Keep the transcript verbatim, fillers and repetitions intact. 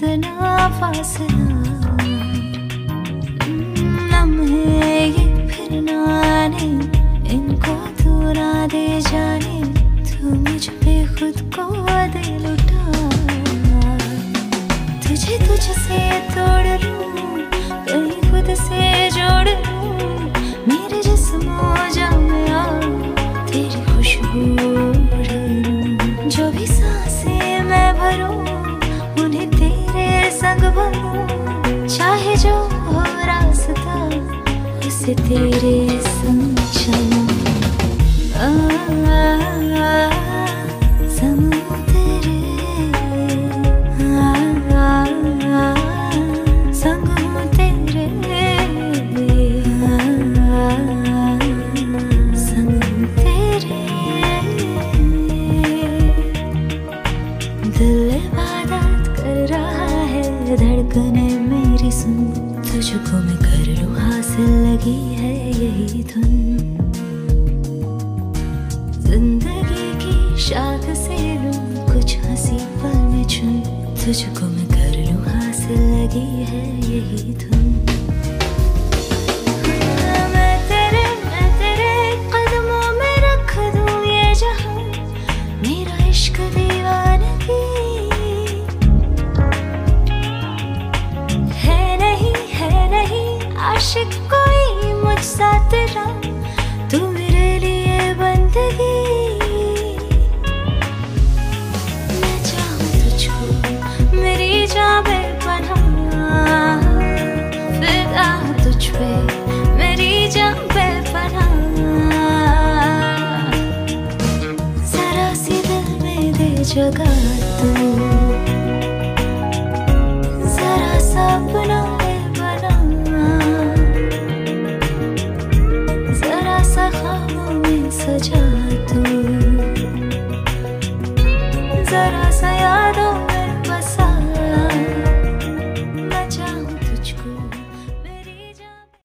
कितना फासला, लम्हे ये फिर ना आने, इनको तू ना दे जाने, तू मुझ पे खुद को दे लुटा। तुझे तुझसे तोड़ लूं, कहीं खुद से जोड़ लूं, मेरे जिस्मों जामिया तेरी खुशबू उड़ लूं। जो भी सांसें मैं भरूं, उन्हें तेरे संग भरूं, चाहे जो हो रास्ता उसे तेरे संग चलूं। आ, आ, आ, संग तेरे, आ, आ, आ, संग तेरे, आ, आ, आ, संग तेरे। दिल इबादत कर रहा है, धड़कने मेरी सुन, तुझको मैं कर लूं हासिल, लगी है यही धुन। जिंदगी की शाख से लूं कुछ हंसी पल में चुन, तुझको मैं कर लूं हासिल, लगी है यही धुन। मैं तेरे मैं तेरे कदमों में रख दूं ये जहां, मेरा इश्क दीवानगी है नहीं है नहीं आशिक कोई मुझसा तेरा, तू मेरे लिए बंदगी। मैं चाहूं तुझको मेरी जान बेपनाह, फिदा तुझ पे मेरी जान बेपनाह, जरा सी दिल में दे जगह।